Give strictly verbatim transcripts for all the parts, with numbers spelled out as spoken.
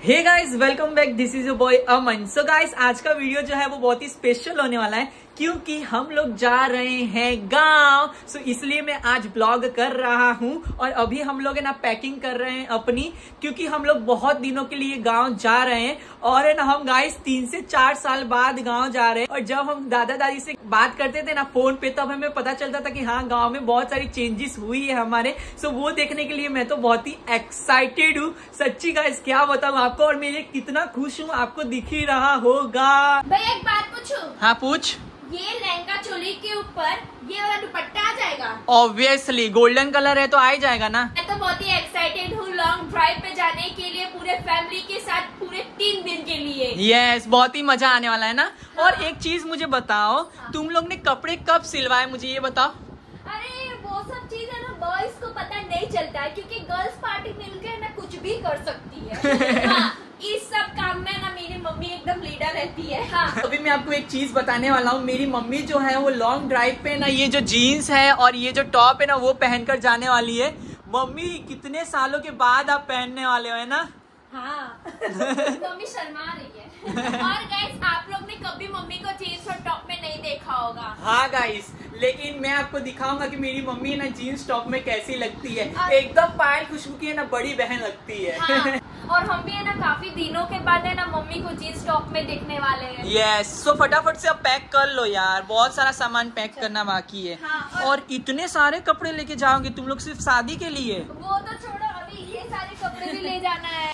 Hey guys, welcome back. This is your boy Aman. So guys, आज का video जो है वो बहुत ही स्पेशल होने वाला है क्योंकि हम लोग जा रहे हैं गांव। सो so, इसलिए मैं आज ब्लॉग कर रहा हूं और अभी हम लोग है ना पैकिंग कर रहे हैं अपनी, क्योंकि हम लोग बहुत दिनों के लिए गांव जा रहे हैं और है ना हम गाइस तीन से चार साल बाद गांव जा रहे हैं। और जब हम दादा दादी से बात करते थे ना फोन पे, तब हमें पता चलता था कि हाँ, गाँव में बहुत सारी चेंजेस हुई है हमारे। सो so, वो देखने के लिए मैं तो बहुत ही एक्साइटेड हूँ सच्ची गाइस, क्या बताऊँ आपको। और मैं कितना खुश हूँ आपको दिख ही रहा होगा। भैया एक बात पूछूं? हाँ पूछ। ये लहंगा चोली के ऊपर ये वाला दुपट्टा आ जाएगा? ऑब्वियसली, गोल्डन कलर है तो आ ही जाएगा ना। मैं तो बहुत ही एक्साइटेड हूँ लॉन्ग ड्राइव पे जाने के लिए, पूरे फैमिली के साथ, पूरे तीन दिन के लिए। यस, बहुत ही मजा आने वाला है ना। हाँ। और एक चीज मुझे बताओ, हाँ। तुम लोग ने कपड़े कब सिलवाए, मुझे ये बताओ। अरे वो सब चीज है ना, बॉयज को पता नहीं चलता है क्योंकि गर्ल्स पार्टी मिलकर ना कुछ भी कर सकती है। हाँ, इस सब काम में ना मेरी मम्मी एकदम लीडर रहती है। हाँ। अभी मैं आपको एक चीज बताने वाला हूँ। मेरी मम्मी जो है वो लॉन्ग ड्राइव पे ना ये जो जीन्स है और ये जो टॉप है ना वो पहनकर जाने वाली है। मम्मी, कितने सालों के बाद आप पहनने वाले हो, है ना? हाँ। मम्मी शर्मा रही है। और गाइस, आप लोग ने कभी मम्मी को जीन्स और टॉप में नहीं देखा होगा। हाँ गाइस, लेकिन मैं आपको दिखाऊंगा कि मेरी मम्मी ना जीन्स टॉप में कैसी लगती है। और... एकदम पायल खुशबू की है ना, बड़ी बहन लगती है। हाँ। और हम भी है ना काफी दिनों के बाद है ना मम्मी को जीन्स टॉप में देखने वाले हैं। यस, सो फटाफट से अब पैक कर लो यार, बहुत सारा सामान पैक करना बाकी है। हाँ, और... और इतने सारे कपड़े लेके जाओगे तुम लोग सिर्फ शादी के लिए? वो तो छोड़ो, अभी ये सारे कपड़े भी ले जाना है।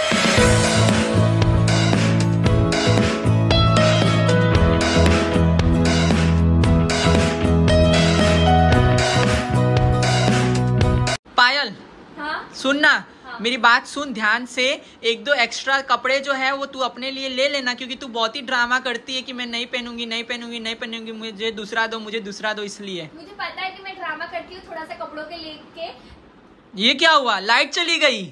पायल, हाँ? सुनना, हाँ। मेरी बात सुन ध्यान से। एक दो एक्स्ट्रा कपड़े जो है वो तू अपने लिए ले लेना, क्योंकि तू बहुत ही ड्रामा करती है कि मैं नहीं पहनूंगी नहीं पहनूंगी नहीं पहनूंगी, मुझे दूसरा दो मुझे दूसरा दो, इसलिए। मुझे पता है कि मैं ड्रामा करती हूँ थोड़ा सा कपड़ों के लेके। ये क्या हुआ, लाइट चली गई?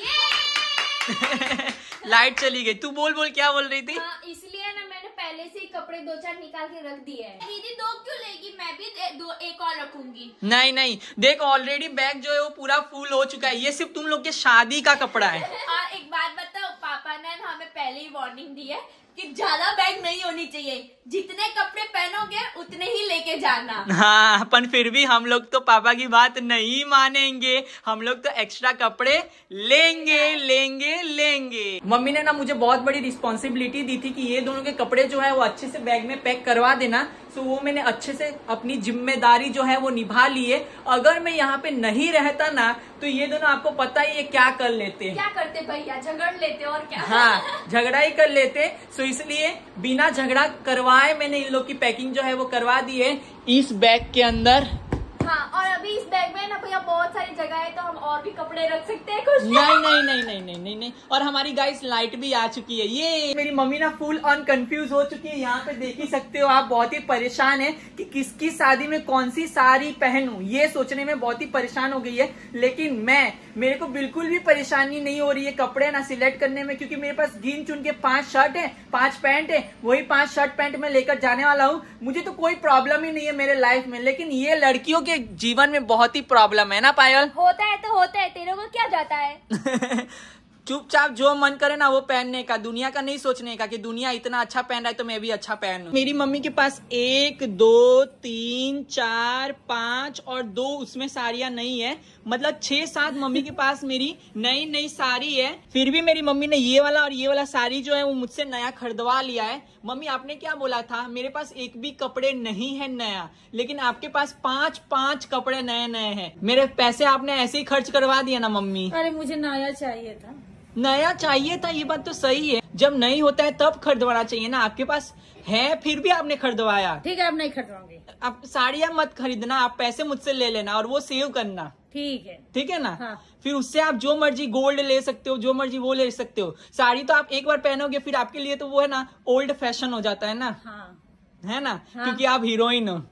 ये लाइट चली गई। तू बोल बोल, क्या बोल रही थी? हाँ, इसलिए ना मैंने पहले से ही कपड़े दो चार निकाल के रख दिए हैं। दीदी दो क्यों लेगी, मैं भी दो एक और रखूंगी। नहीं नहीं, देख ऑलरेडी बैग जो है वो पूरा फुल हो चुका है। ये सिर्फ तुम लोग के शादी का कपड़ा है। और एक बात बताओ, पापा ने हमें पहले ही वार्निंग दी है कि ज्यादा बैग नहीं होनी चाहिए, जितने कपड़े पहनोगे उतने ही लेके जाना। हाँ, पर फिर भी हम लोग तो पापा की बात नहीं मानेंगे। हम लोग तो एक्स्ट्रा कपड़े लेंगे लेंगे लेंगे। मम्मी ने ना मुझे बहुत बड़ी रिस्पॉन्सिबिलिटी दी थी कि ये दोनों के कपड़े जो है वो अच्छे से बैग में पैक करवा देना। तो वो मैंने अच्छे से अपनी जिम्मेदारी जो है वो निभा ली है। अगर मैं यहाँ पे नहीं रहता ना तो ये दोनों आपको पता ही है क्या कर लेते। क्या करते भैया, झगड़ लेते और क्या। हाँ, झगड़ा ही कर लेते। सो इसलिए बिना झगड़ा करवाए मैंने इन लोग की पैकिंग जो है वो करवा दी है इस बैग के अंदर। हाँ, और अभी इस बैग में ना भैया बहुत सारी जगह है, तो हम और भी कपड़े रख सकते हैं कुछ। नहीं नहीं नहीं नहीं नहीं नहीं नहीं। और हमारी गाइस लाइट भी आ चुकी है। ये मेरी मम्मी ना फुल ऑन कंफ्यूज हो चुकी है। यहाँ पे देख ही सकते हो आप, बहुत ही परेशान है कि किसकी शादी में कौन सी साड़ी पहनूं, ये सोचने में बहुत ही परेशान हो गई है। लेकिन मैं मेरे को बिल्कुल भी परेशानी नहीं हो रही है कपड़े ना सिलेक्ट करने में, क्योंकि मेरे पास गिन चुन के पांच शर्ट है, पांच पैंट है, वही पांच शर्ट पैंट में लेकर जाने वाला हूँ। मुझे तो कोई प्रॉब्लम ही नहीं है मेरे लाइफ में, लेकिन ये लड़कियों के जीवन में बहुत ही प्रॉब्लम है ना पायल। होता है तो होता है, तेरे को क्या जाता है। चुपचाप जो मन करे ना वो पहनने का, दुनिया का नहीं सोचने का कि दुनिया इतना अच्छा पहन रहा है तो मैं भी अच्छा पहनूं। मेरी मम्मी के पास एक दो तीन चार पांच और दो उसमें साड़ियां नहीं है, मतलब छह सात मम्मी के पास मेरी नई नई साड़ी है। फिर भी मेरी मम्मी ने ये वाला और ये वाला साड़ी जो है वो मुझसे नया खरीदवा लिया है। मम्मी, आपने क्या बोला था, मेरे पास एक भी कपड़े नहीं है नया, लेकिन आपके पास पांच पांच कपड़े नए नए हैं। मेरे पैसे आपने ऐसे ही खर्च करवा दिया ना मम्मी। अरे मुझे नया चाहिए था। नया चाहिए था, ये बात तो सही है। जब नहीं होता है तब खरीदवाना चाहिए ना। आपके पास है फिर भी आपने खरीदवाया। ठीक है, अब नहीं खरीदवाऊंगी। आप साड़ियाँ मत खरीदना, आप पैसे मुझसे ले लेना और वो सेव करना। ठीक है, ठीक है ना। हाँ। फिर उससे आप जो मर्जी गोल्ड ले सकते हो, जो मर्जी वो ले सकते हो। साड़ी तो आप एक बार पहनोगे, फिर आपके लिए तो वो है ना ओल्ड फैशन हो जाता है ना। हाँ। है ना। हाँ। क्योंकि आप हीरोइन हो।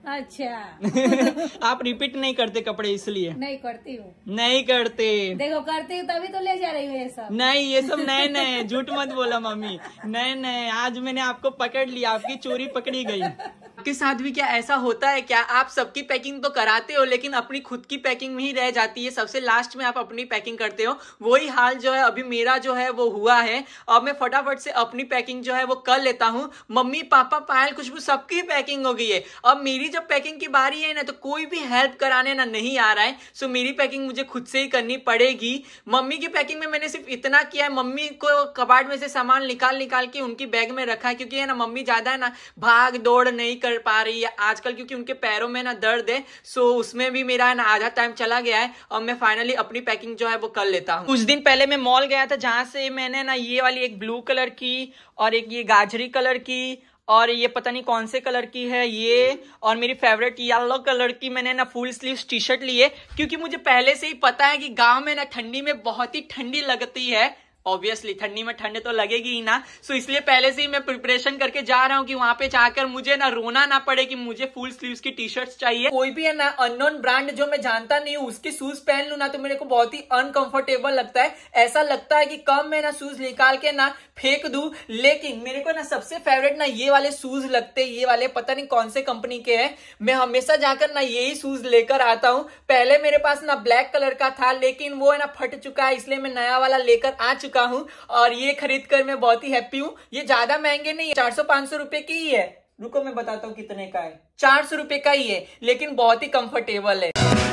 अच्छा। आप रिपीट नहीं करते कपड़े, इसलिए। नहीं करती हूँ। नहीं करते। देखो करती हूँ तभी तो ले जा रही हूँ ये सब। नहीं, ये सब नए नए, झूठ मत बोला मम्मी, नए नए। आज मैंने आपको पकड़ लिया, आपकी चोरी पकड़ी गई। आपके साथ भी क्या ऐसा होता है क्या? आप सबकी पैकिंग तो कराते हो लेकिन अपनी खुद की पैकिंग में ही रह जाती है, सबसे लास्ट में आप अपनी पैकिंग करते हो। वही हाल जो है अभी मेरा जो है वो हुआ है। अब मैं फटाफट से अपनी पैकिंग जो है वो कर लेता हूँ। मम्मी पापा पायल खुशबू सबकी पैकिंग हो गई है। अब मेरी जब पैकिंग की बारी है ना तो कोई भी हेल्प कराने ना नहीं आ रहा है। सो मेरी पैकिंग मुझे खुद से ही करनी पड़ेगी। मम्मी की पैकिंग में मैंने सिर्फ इतना किया है, मम्मी को कबाड़ में से सामान निकाल निकाल के उनकी बैग में रखा है, क्योंकि है ना मम्मी ज्यादा है ना भाग दौड़ नहीं कर पा रही है आजकल, क्योंकि उनके पैरों में ना दर्द है। सो उसमें भी मेरा है ना आधा टाइम चला गया है। और मैं फाइनली अपनी पैकिंग जो है वो कर लेता हूँ। कुछ दिन पहले मैं मॉल गया था जहां से मैंने ना ये वाली एक ब्लू कलर की और एक ये गाजरी कलर की और ये पता नहीं कौन से कलर की है ये, और मेरी फेवरेट येलो कलर की मैंने ना फुल स्लीव टी शर्ट ली है, क्योंकि मुझे पहले से ही पता है कि गांव में ना ठंडी में बहुत ही ठंडी लगती है। ऑब्वियसली ठंडी में ठंड तो लगेगी ही ना। सो इसलिए पहले से ही मैं प्रिपरेशन करके जा रहा हूँ कि वहां पे जाकर मुझे ना रोना ना पड़े कि मुझे फुल स्लीव्स की टी शर्ट्स चाहिए। कोई भी है ना अननोन ब्रांड जो मैं जानता नहीं हूँ उसके शूज पहन लूँ ना तो मेरे को बहुत ही अनकंफर्टेबल लगता है। ऐसा लगता है कि कम मैं ना शूज निकाल के ना फेंक दूं। लेकिन मेरे को ना सबसे फेवरेट ना ये वाले शूज लगते हैं, ये वाले पता नहीं कौन से कंपनी के हैं। मैं हमेशा जाकर ना यही शूज लेकर आता हूँ। पहले मेरे पास ना ब्लैक कलर का था लेकिन वो है ना फट चुका है, इसलिए मैं नया वाला लेकर आ चुका हूँ और ये खरीद कर मैं बहुत ही हैप्पी हूँ। ये ज्यादा महंगे नहीं है, चार सौ पांच सौ रुपए की ही है। रुको मैं बताता हूँ कितने का है। चार सौ रुपए का ही है लेकिन बहुत ही कंफर्टेबल है।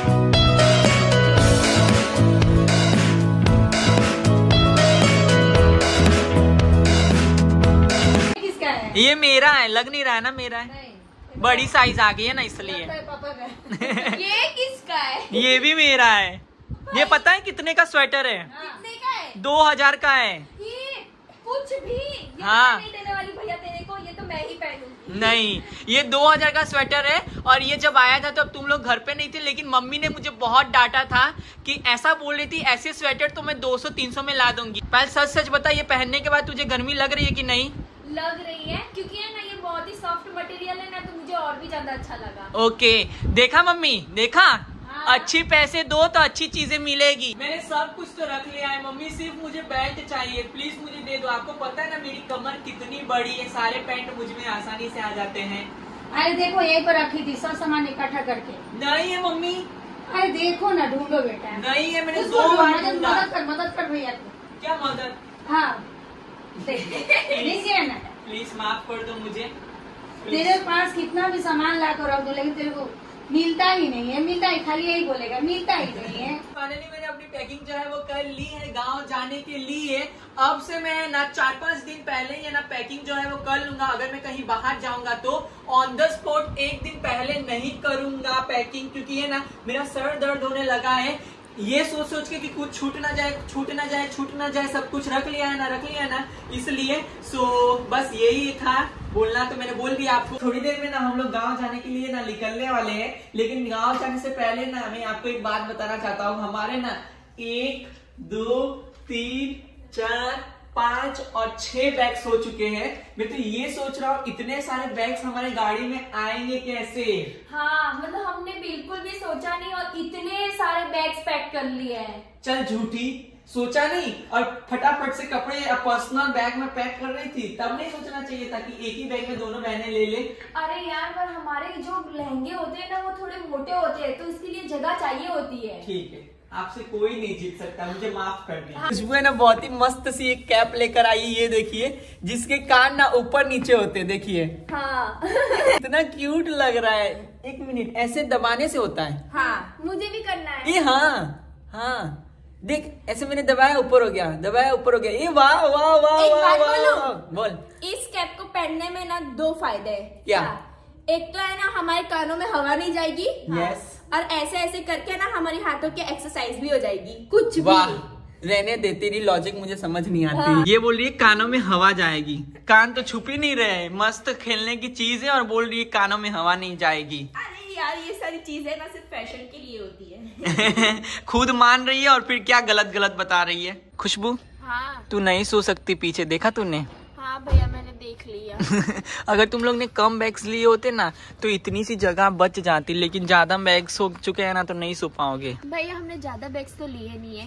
किसका है? ये मेरा है, लग नहीं रहा है ना मेरा है। नहीं, बड़ी साइज आ गई है ना इसलिए। पापा का। ये किसका है? ये भी मेरा है। ये पता है कितने का स्वेटर है? कितने का है? दो हजार का है। ये कुछ भी ये हाँ। नहीं देने वाली भैया तेरे को, ये तो मैं ही पहनूंगी। नहीं, ये दो हजार का स्वेटर है और ये जब आया था तो अब तुम लोग घर पे नहीं थे, लेकिन मम्मी ने मुझे बहुत डांटा था कि ऐसा बोल रही थी ऐसे स्वेटर तो मैं दो सौ तीन सौ में ला दूंगी। पहले सच सच बता, ये पहनने के बाद तुझे गर्मी लग रही है कि नहीं? लग रही है क्योंकि है ना ये बहुत ही सॉफ्ट मटेरियल है ना, तो मुझे और भी ज्यादा अच्छा लगा। ओके, देखा मम्मी, देखा? अच्छी पैसे दो तो अच्छी चीजें मिलेगी। मैंने सब कुछ तो रख लिया है मम्मी, सिर्फ मुझे बेल्ट चाहिए, प्लीज मुझे दे दो। आपको पता है ना मेरी कमर कितनी बड़ी है, सारे पैंट मुझ में आसानी से आ जाते हैं। अरे देखो यहीं पर रखी थी सब सामान इकट्ठा करके। नहीं है मम्मी। अरे देखो ना, ढूंढो बेटा। नहीं है, मैंने उसको दो बार मदद ढूंढा। मदद कर मदद कर भैया को। क्या मदद? हाँ देखिए ना, प्लीज माफ कर दो मुझे। तेरे पास कितना भी सामान ला कर रख दो लेकिन तेरे को मिलता ही नहीं है, मिलता ही खाली यही बोलेगा मिलता ही नहीं है। फाइनली मैंने अपनी पैकिंग जो है वो कर ली है गांव जाने के लिए। अब से मैं ना चार पांच दिन पहले ही ना पैकिंग जो है वो कर लूंगा। अगर मैं कहीं बाहर जाऊंगा तो ऑन द स्पॉट एक दिन पहले नहीं करूंगा पैकिंग, क्योंकि है ना मेरा सर दर्द होने लगा है। ये सोच सोच के कि कुछ छूट ना जाए छूट ना जाए छूट ना जाए, सब कुछ रख लिया है ना रख लिया है ना, इसलिए सो बस यही था बोलना। तो मैंने बोल दिया आपको। थोड़ी देर में ना हम लोग गांव जाने के लिए ना निकलने वाले हैं, लेकिन गांव जाने से पहले ना मैं आपको एक बात बताना चाहता हूँ। हमारे ना एक दो तीन चार पांच और छह बैग्स हो चुके हैं। मैं तो ये सोच रहा हूँ इतने सारे बैग्स हमारे गाड़ी में आएंगे कैसे? हाँ मतलब हमने बिल्कुल भी सोचा नहीं और इतने सारे बैग्स पैक कर लिए हैं। चल झूठी, सोचा नहीं और फटाफट से कपड़े पर्सनल बैग में पैक कर रही थी, तब नहीं सोचना चाहिए था कि एक ही बैग में दोनों बहनें ले ले। अरे यार पर हमारे जो लहंगे होते हैं ना वो थोड़े मोटे होते हैं, तो इसके लिए जगह चाहिए होती है। ठीक है, आपसे कोई नहीं जीत सकता, मुझे माफ कर दीजिए। खुशबू है ना बहुत ही मस्त सी एक कैप लेकर आई, ये देखिए, जिसके कान ना ऊपर नीचे होते, देखिए। हाँ इतना क्यूट लग रहा है। एक मिनट, ऐसे दबाने से होता है? हाँ मुझे भी करना है। ये हाँ हाँ देख, ऐसे मैंने दबाया ऊपर हो गया, दबाया ऊपर हो गया। ये वाह वाह वाह एक वाह बात वाह बोलूं? वाह। बोल। इस कैप को पहनने में ना दो फायदे हैं। क्या? एक तो है ना हमारे कानों में हवा नहीं जाएगी। यस। और ऐसे ऐसे करके ना हमारी हाथों की एक्सरसाइज भी हो जाएगी। कुछ भी। वाह, रहने दे, तेरी लॉजिक मुझे समझ नहीं आती। हाँ। ये बोल रही है कानों में हवा जाएगी, कान तो छुप ही नहीं रहे, मस्त खेलने की चीज है और बोल रही है कानों में हवा नहीं जाएगी। अरे यार ये सारी चीजें ना सिर्फ फैशन के लिए होती है। खुद मान रही है और फिर क्या गलत गलत बता रही है। खुशबू, हाँ तू नहीं सो सकती पीछे, देखा तूने? हाँ भैया मैंने देख लिया। अगर तुम लोग ने कम बैग्स लिए होते ना तो इतनी सी जगह बच जाती, लेकिन ज्यादा बैग्स हो चुके हैं ना तो नहीं सो पाओगे। भैया हमने ज्यादा बैग्स तो लिए नहीं है,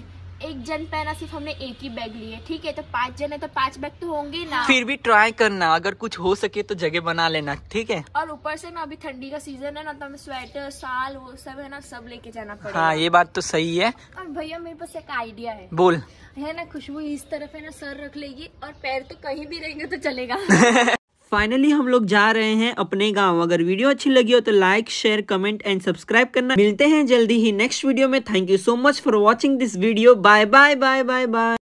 एक जन पे ना सिर्फ हमने एक ही बैग लिए, ठीक है, तो पांच जन है तो पांच बैग तो होंगे ना। फिर भी ट्राई करना, अगर कुछ हो सके तो जगह बना लेना, ठीक है। और ऊपर से ना अभी ठंडी का सीजन है ना, तो हमें स्वेटर साल वो सब है ना सब लेके जाना पड़ेगा। हाँ ये बात तो सही है। और भैया मेरे पास एक आइडिया है। बोल। है ना, खुशबू इस तरफ है ना सर रख लेगी और पैर तो कहीं भी रहेंगे तो चलेगा। फाइनली हम लोग जा रहे हैं अपने गांव। अगर वीडियो अच्छी लगी हो तो like share comment and subscribe करना। मिलते हैं जल्दी ही नेक्स्ट वीडियो में। Thank you so much for watching this video. Bye bye bye bye bye.